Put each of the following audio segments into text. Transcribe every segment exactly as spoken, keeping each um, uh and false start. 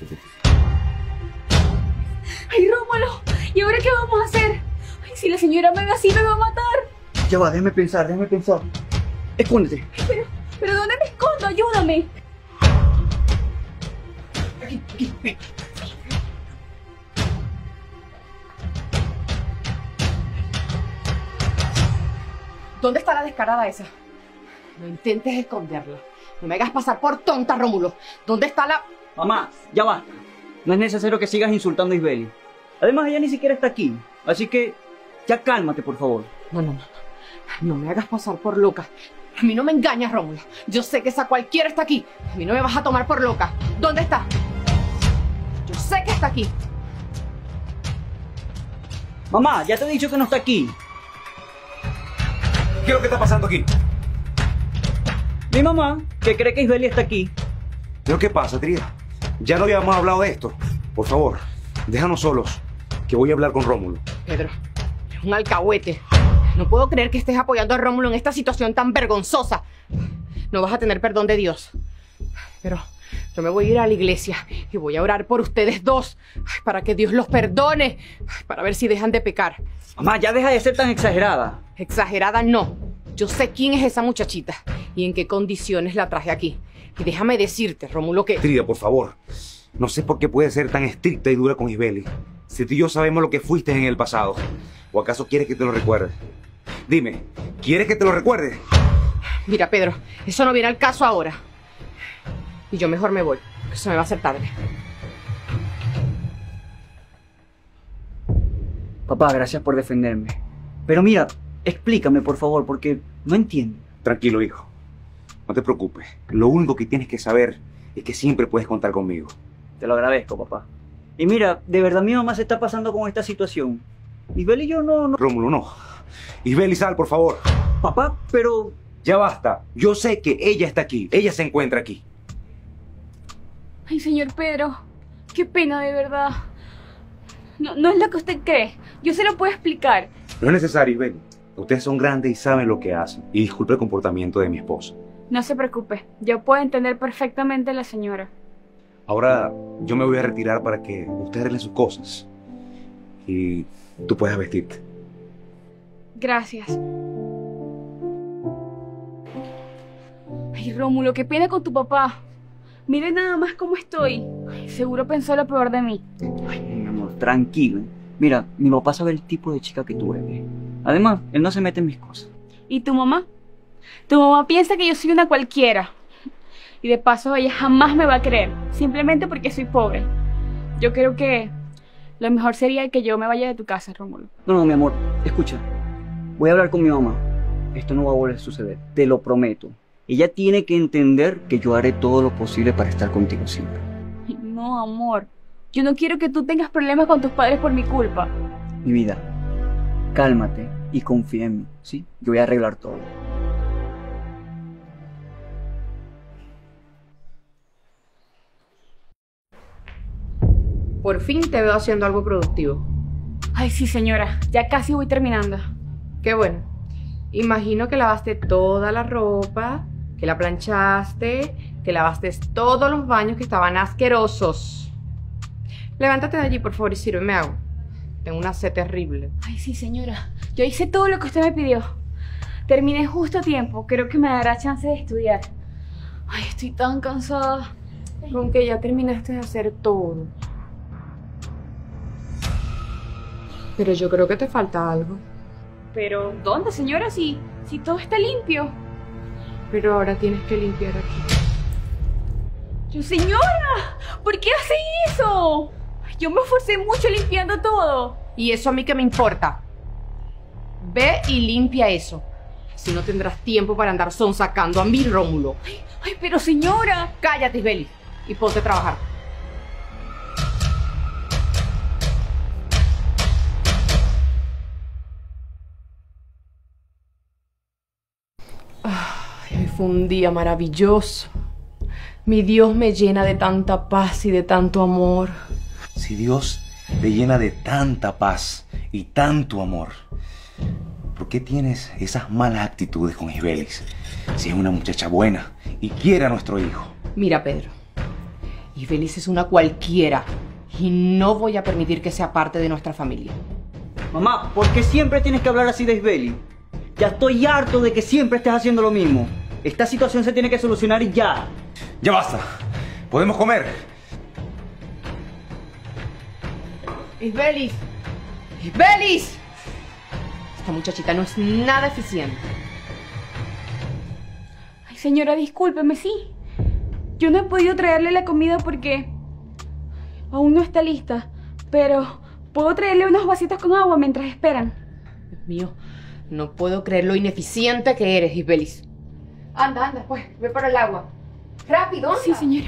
¡Ay, Rómulo! ¿Y ahora qué vamos a hacer? Ay, si la señora me ve así me va a matar. Ya va, déjame pensar, déjame pensar. Escóndete. Pero, pero ¿dónde me escondo? Ayúdame. Aquí, aquí, ven. ¿Dónde está la descarada esa? No intentes esconderla. No me hagas pasar por tonta, Rómulo. ¿Dónde está la...? Mamá, ya basta. No es necesario que sigas insultando a Isbeli. Además, ella ni siquiera está aquí. Así que, ya cálmate, por favor. No, no, no, no. No me hagas pasar por loca. A mí no me engañas, Rómulo. Yo sé que esa cualquiera está aquí. A mí no me vas a tomar por loca. ¿Dónde está? Yo sé que está aquí. Mamá, ya te he dicho que no está aquí. ¿Qué es lo que está pasando aquí? Mi mamá, que cree que Isbeli está aquí. ¿Pero qué pasa, Tría? Ya no habíamos hablado de esto. Por favor, déjanos solos, que voy a hablar con Rómulo. Pedro, es un alcahuete. No puedo creer que estés apoyando a Rómulo en esta situación tan vergonzosa. No vas a tener perdón de Dios. Pero yo me voy a ir a la iglesia y voy a orar por ustedes dos, para que Dios los perdone, para ver si dejan de pecar. Mamá, ya deja de ser tan exagerada. Exagerada no. Yo sé quién es esa muchachita y en qué condiciones la traje aquí. Y déjame decirte, Rómulo, que... Tría, por favor. No sé por qué puedes ser tan estricta y dura con Isbeli. Si tú y yo sabemos lo que fuiste en el pasado. ¿O acaso quieres que te lo recuerde? Dime, ¿quieres que te lo recuerde? Mira, Pedro, eso no viene al caso ahora. Y yo mejor me voy, que se me va a hacer tarde. Papá, gracias por defenderme. Pero mira, explícame, por favor, porque no entiendo. Tranquilo, hijo. No te preocupes. Lo único que tienes que saber es que siempre puedes contar conmigo. Te lo agradezco, papá. Y mira, de verdad mi mamá se está pasando con esta situación. Isbeli y yo no... no... Rómulo, no. Isbeli, sal, por favor. Papá, pero... Ya basta. Yo sé que ella está aquí. Ella se encuentra aquí. Ay, señor Pedro, qué pena, de verdad. No, no es lo que usted cree. Yo se lo puedo explicar. No es necesario, Isbeli. Ustedes son grandes y saben lo que hacen. Y disculpe el comportamiento de mi esposa. No se preocupe, yo puedo entender perfectamente a la señora. Ahora yo me voy a retirar para que usted arregle sus cosas. Y tú puedas vestirte. Gracias. Ay, Rómulo, qué pena con tu papá. Mire nada más cómo estoy. Ay, seguro pensó lo peor de mí. Ay, mi amor, tranquilo. Mira, mi papá sabe el tipo de chica que tú eres. Además, él no se mete en mis cosas. ¿Y tu mamá? Tu mamá piensa que yo soy una cualquiera. Y de paso ella jamás me va a creer, simplemente porque soy pobre. Yo creo que lo mejor sería que yo me vaya de tu casa, Rómulo. No, no, mi amor, escucha. Voy a hablar con mi mamá. Esto no va a volver a suceder, te lo prometo. Ella tiene que entender que yo haré todo lo posible para estar contigo siempre. Ay, no, amor. Yo no quiero que tú tengas problemas con tus padres por mi culpa. Mi vida, cálmate y confía en mí, ¿sí? Yo voy a arreglar todo. Por fin te veo haciendo algo productivo. Ay, sí, señora. Ya casi voy terminando. Qué bueno. Imagino que lavaste toda la ropa, que la planchaste, que lavaste todos los baños que estaban asquerosos. Levántate de allí, por favor, y sírveme agua. Tengo una sed terrible. Ay, sí, señora. Yo hice todo lo que usted me pidió. Terminé justo a tiempo. Creo que me dará chance de estudiar. Ay, estoy tan cansada. Con que ya terminaste de hacer todo. Pero yo creo que te falta algo. Pero, ¿dónde, señora? Si, si todo está limpio. Pero ahora tienes que limpiar aquí. Yo, señora, ¿por qué hace eso? Yo me esforcé mucho limpiando todo. ¿Y eso a mí qué me importa? Ve y limpia eso. Así no tendrás tiempo para andar sonsacando a mí, Rómulo. Ay, ay, pero señora. Cállate, Isbeli, y ponte a trabajar. Ay, hoy fue un día maravilloso. Mi Dios me llena de tanta paz y de tanto amor. Si Dios te llena de tanta paz y tanto amor, ¿por qué tienes esas malas actitudes con Isbeli? Si es una muchacha buena y quiere a nuestro hijo. Mira, Pedro, Isbelis es una cualquiera y no voy a permitir que sea parte de nuestra familia. Mamá, ¿por qué siempre tienes que hablar así de Isbeli? Ya estoy harto de que siempre estés haciendo lo mismo. Esta situación se tiene que solucionar ya. ¡Ya basta! ¡Podemos comer! ¡Isbelis! ¡Isbelis! Esta muchachita no es nada eficiente. Ay, señora, discúlpeme, sí. Yo no he podido traerle la comida porque aún no está lista, pero puedo traerle unos vasitos con agua mientras esperan. Dios mío, no puedo creer lo ineficiente que eres, Isbelis. Anda, anda, pues, ve por el agua. ¡Rápido, anda! Sí, señora.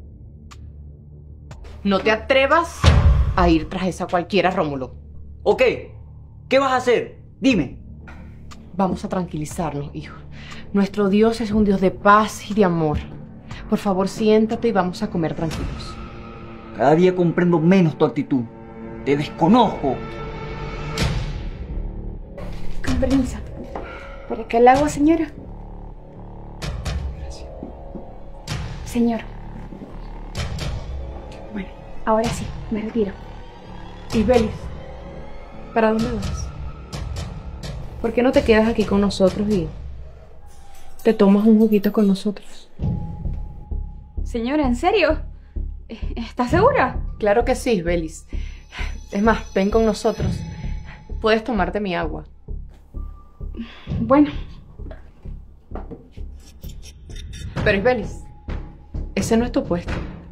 No te atrevas a ir tras esa cualquiera, Rómulo. Ok, ¿qué vas a hacer? Dime. Vamos a tranquilizarnos, hijo. Nuestro Dios es un Dios de paz y de amor. Por favor, siéntate y vamos a comer tranquilos. Cada día comprendo menos tu actitud. Te desconozco. Con permiso. ¿Por acá el agua, señora? Gracias. Señor. Bueno, ahora sí, me retiro. Isbelis, ¿para dónde vas? ¿Por qué no te quedas aquí con nosotros y te tomas un juguito con nosotros? Señora, ¿en serio? ¿Estás segura? Claro que sí, Isbelis. Es más, ven con nosotros. Puedes tomarte mi agua. Bueno. Pero Isbelis, ese no es tu puesto.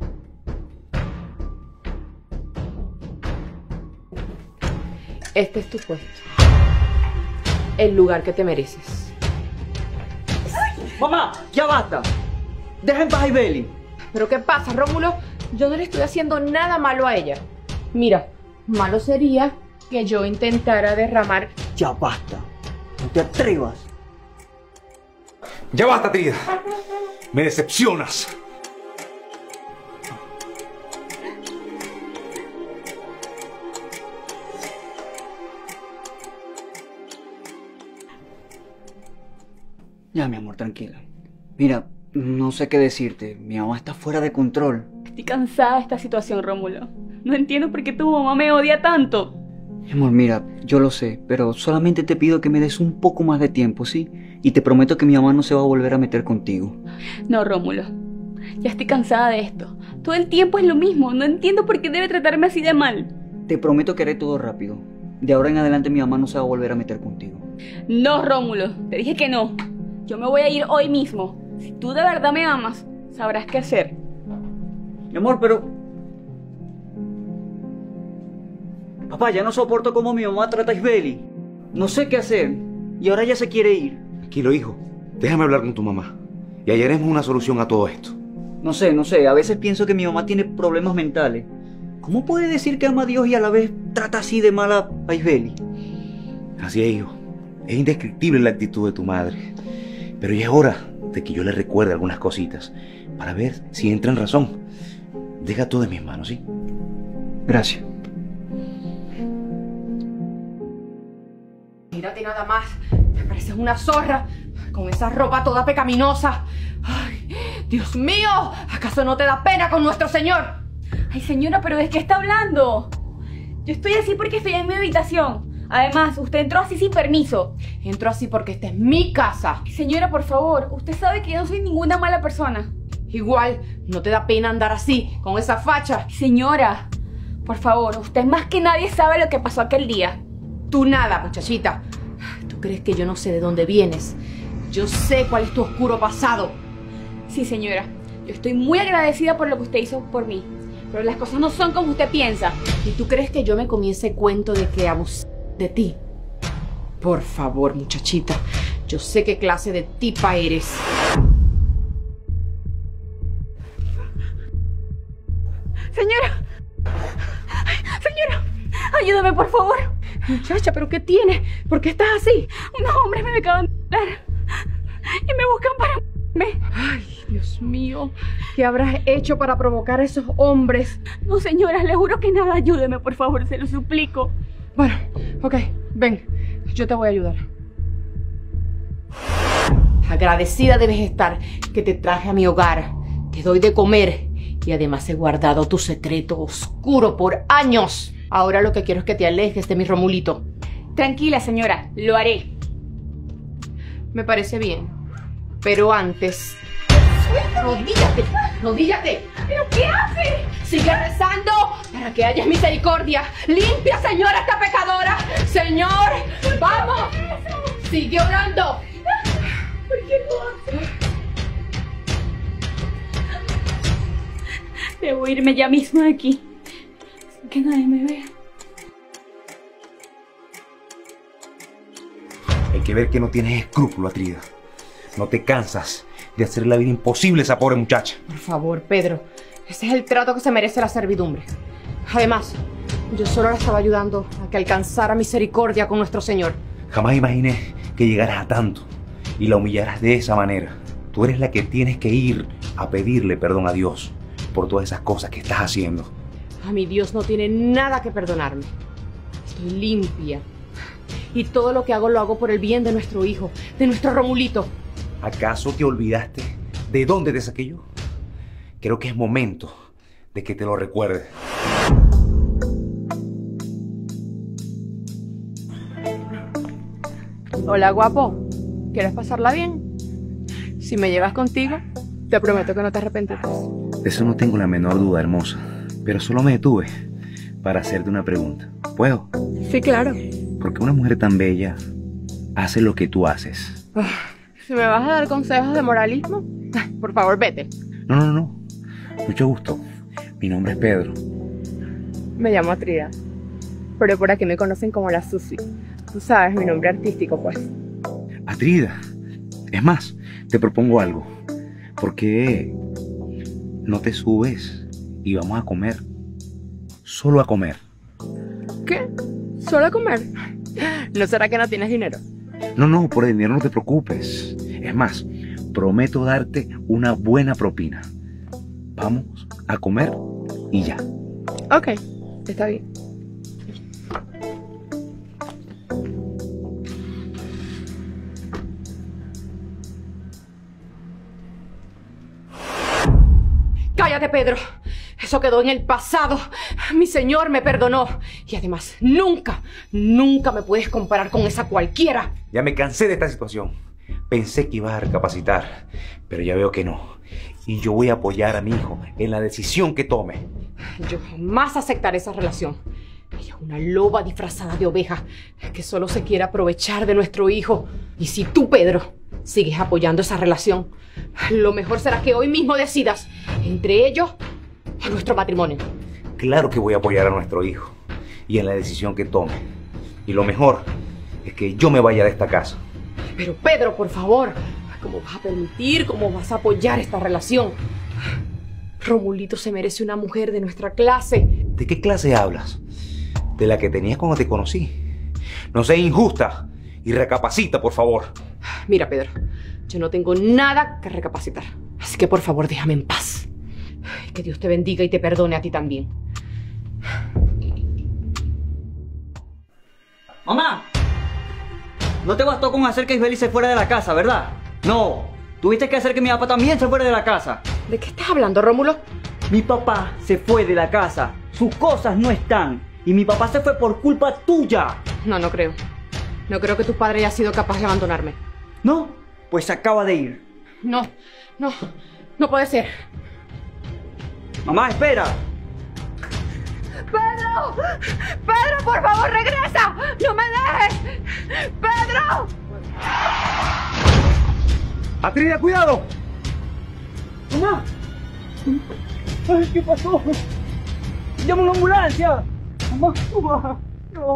Este es tu puesto. El lugar que te mereces. Mamá, ya basta. Deja en paz a Isbeli. ¿Pero qué pasa, Rómulo? Yo no le estoy haciendo nada malo a ella. Mira, malo sería que yo intentara derramar... Ya basta. No te atrevas. ¡Ya basta, Trida! ¡Me decepcionas! Ya, mi amor, tranquila. Mira, no sé qué decirte. Mi mamá está fuera de control. Estoy cansada de esta situación, Rómulo. No entiendo por qué tu mamá me odia tanto. Mi amor, mira, yo lo sé, pero solamente te pido que me des un poco más de tiempo, ¿sí? Y te prometo que mi mamá no se va a volver a meter contigo. No, Rómulo. Ya estoy cansada de esto. Todo el tiempo es lo mismo. No entiendo por qué debe tratarme así de mal. Te prometo que haré todo rápido. De ahora en adelante mi mamá no se va a volver a meter contigo. No, Rómulo. Te dije que no. Yo me voy a ir hoy mismo. Si tú de verdad me amas, sabrás qué hacer. Mi amor, pero... Papá, ya no soporto cómo mi mamá trata a Isbeli. No sé qué hacer. Y ahora ella se quiere ir. Tranquilo, hijo. Déjame hablar con tu mamá. Y hallaremos una solución a todo esto. No sé, no sé. A veces pienso que mi mamá tiene problemas mentales. ¿Cómo puede decir que ama a Dios y a la vez trata así de mal a, a Isbeli? Así es, hijo. Es indescriptible la actitud de tu madre. Pero ya es hora de que yo le recuerde algunas cositas para ver si entra en razón. Deja todo en mis manos, ¿sí? Gracias. Mírate nada más. Te pareces una zorra con esa ropa toda pecaminosa. Ay, Dios mío, ¿acaso no te da pena con nuestro Señor? Ay, señora, ¿pero de qué está hablando? Yo estoy así porque estoy en mi habitación. Además, usted entró así sin permiso. Entro así porque esta es mi casa. Señora, por favor, usted sabe que yo no soy ninguna mala persona. Igual, ¿no te da pena andar así, con esa facha? Señora, por favor, usted más que nadie sabe lo que pasó aquel día. Tú nada, muchachita. ¿Tú crees que yo no sé de dónde vienes? Yo sé cuál es tu oscuro pasado. Sí, señora, yo estoy muy agradecida por lo que usted hizo por mí. Pero las cosas no son como usted piensa. ¿Y tú crees que yo me comí ese cuento de que abusé de ti? Por favor, muchachita, yo sé qué clase de tipa eres. Señora, Ay, señora, ayúdame por favor. Muchacha, ¿pero qué tienes? ¿Por qué estás así? Unos hombres me acaban de hablar y me buscan para me. Ay, Dios mío, ¿qué habrás hecho para provocar a esos hombres? No, señora, le juro que nada. Ayúdeme por favor, se lo suplico. Bueno, ok, ven, yo te voy a ayudar. Agradecida debes estar que te traje a mi hogar, te doy de comer Y además he guardado tu secreto oscuro por años. Ahora lo que quiero es que te alejes de mi Romulito. Tranquila, señora, lo haré. Me parece bien. Pero antes... ¡Rodíllate! ¡Rodíllate! ¿Pero qué hace? ¡Sigue rezando para que haya misericordia! ¡Limpia, señora, esta pecadora! ¡Señor! ¡Vamos! ¡Sigue orando! ¿Por qué lo hace? Debo irme ya mismo de aquí, sin que nadie me vea. Hay que ver que no tienes escrúpulo, Atrida. No te cansas de hacer la vida imposible a esa pobre muchacha. Por favor, Pedro. Ese es el trato que se merece la servidumbre. Además, yo solo la estaba ayudando a que alcanzara misericordia con nuestro Señor. Jamás imaginé que llegaras a tanto y la humillaras de esa manera. Tú eres la que tienes que ir a pedirle perdón a Dios por todas esas cosas que estás haciendo. A mi Dios no tiene nada que perdonarme. Estoy limpia. Y todo lo que hago lo hago por el bien de nuestro hijo, de nuestro Romulito. ¿Acaso te olvidaste de dónde te saqué yo? Creo que es momento de que te lo recuerdes. Hola, guapo. ¿Quieres pasarla bien? Si me llevas contigo, te prometo que no te arrepentirás. De eso no tengo la menor duda, hermosa. Pero solo me detuve para hacerte una pregunta. ¿Puedo? Sí, claro. ¿Por qué una mujer tan bella hace lo que tú haces? Si me vas a dar consejos de moralismo, por favor, vete. No, no, no. Mucho gusto. Mi nombre es Pedro. Me llamo Atrida, pero por aquí me conocen como la Susi. Tú sabes, mi nombre artístico, pues. Atrida. Es más, te propongo algo. ¿Por qué no te subes y vamos a comer? Solo a comer. ¿Qué? ¿Solo a comer? ¿No será que no tienes dinero? No, no, por el dinero no te preocupes. Es más, prometo darte una buena propina. Vamos a comer y ya. Ok, está bien. ¡Cállate, Pedro! Eso quedó en el pasado. Mi Señor me perdonó. Y además, nunca, nunca me puedes comparar con esa cualquiera. Ya me cansé de esta situación. Pensé que ibas a recapacitar, pero ya veo que no. Y yo voy a apoyar a mi hijo en la decisión que tome. Yo jamás aceptaré esa relación. Ella es una loba disfrazada de oveja que solo se quiere aprovechar de nuestro hijo. Y si tú, Pedro, sigues apoyando esa relación, lo mejor será que hoy mismo decidas entre ellos o nuestro matrimonio. Claro que voy a apoyar a nuestro hijo y en la decisión que tome. Y lo mejor es que yo me vaya de esta casa. Pero Pedro, por favor, ¿cómo vas a permitir, cómo vas a apoyar esta relación? Romulito se merece una mujer de nuestra clase. ¿De qué clase hablas? De la que tenías cuando te conocí. No seas injusta y recapacita, por favor. Mira, Pedro, yo no tengo nada que recapacitar. Así que por favor, déjame en paz. Que Dios te bendiga y te perdone a ti también. ¡Mamá! No te bastó con hacer que Isbeli se fuera de la casa, ¿verdad? No, tuviste que hacer que mi papá también se fuera de la casa. ¿De qué estás hablando, Rómulo? Mi papá se fue de la casa, sus cosas no están y mi papá se fue por culpa tuya. No, no creo. No creo que tu padre haya sido capaz de abandonarme. ¿No? Pues se acaba de ir. No, no, no puede ser. Mamá, espera. ¡Pedro! ¡Pedro, por favor, regresa! ¡No me dejes! ¡Pedro! ¡Atrida, cuidado! ¡Mamá! Ay, ¿qué pasó? ¡Llama una ambulancia! ¡Mamá! ¡Mamá! ¡No!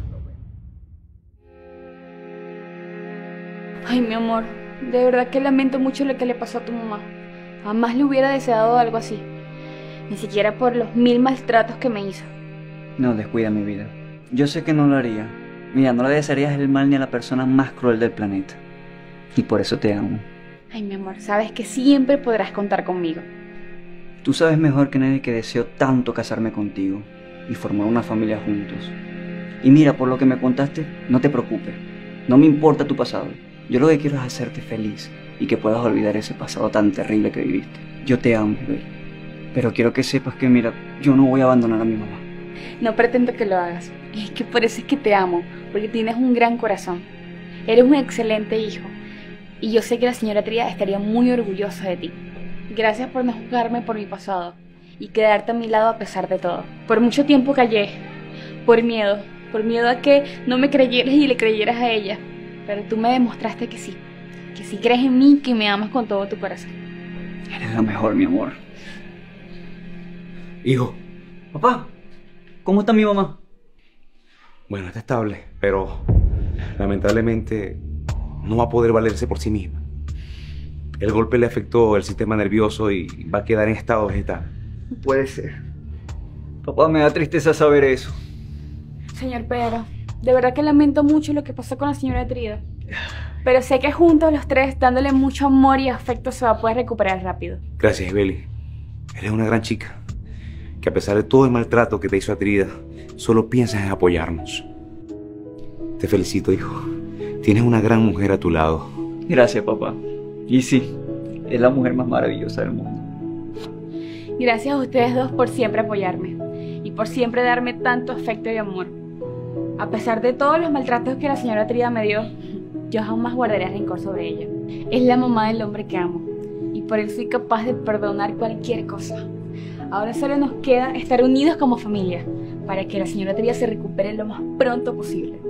Ay, mi amor, de verdad que lamento mucho lo que le pasó a tu mamá. Jamás le hubiera deseado algo así. Ni siquiera por los mil maltratos que me hizo. No, descuida mi vida. Yo sé que no lo haría. Mira, no le desearías el mal ni a la persona más cruel del planeta. Y por eso te amo. Ay, mi amor, sabes que siempre podrás contar conmigo. Tú sabes mejor que nadie que deseo tanto casarme contigo y formar una familia juntos. Y mira, por lo que me contaste, no te preocupes. No me importa tu pasado. Yo lo que quiero es hacerte feliz y que puedas olvidar ese pasado tan terrible que viviste. Yo te amo, Isbel. Pero quiero que sepas que, mira, yo no voy a abandonar a mi mamá. No pretendo que lo hagas. Y es que por eso es que te amo, porque tienes un gran corazón. Eres un excelente hijo. Y yo sé que la señora Tríada estaría muy orgullosa de ti. Gracias por no juzgarme por mi pasado y quedarte a mi lado a pesar de todo. Por mucho tiempo callé, por miedo, por miedo a que no me creyeras y le creyeras a ella. Pero tú me demostraste que sí, que sí crees en mí, que me amas con todo tu corazón. Eres la mejor, mi amor. Hijo. Papá, ¿cómo está mi mamá? Bueno, está estable, pero lamentablemente no va a poder valerse por sí misma. El golpe le afectó el sistema nervioso y va a quedar en estado vegetal. No puede ser. Papá, me da tristeza saber eso. Señor Pedro, de verdad que lamento mucho lo que pasó con la señora Tríada. Pero sé que juntos los tres, dándole mucho amor y afecto, se va a poder recuperar rápido. Gracias, Isbeli. Eres una gran chica, que a pesar de todo el maltrato que te hizo Atrida, solo piensas en apoyarnos. Te felicito, hijo. Tienes una gran mujer a tu lado. Gracias, papá. Y sí, es la mujer más maravillosa del mundo. Gracias a ustedes dos por siempre apoyarme y por siempre darme tanto afecto y amor. A pesar de todos los maltratos que la señora Tríada me dio, yo jamás guardaré rencor sobre ella. Es la mamá del hombre que amo y por eso soy capaz de perdonar cualquier cosa. Ahora solo nos queda estar unidos como familia para que la señora Tríada se recupere lo más pronto posible.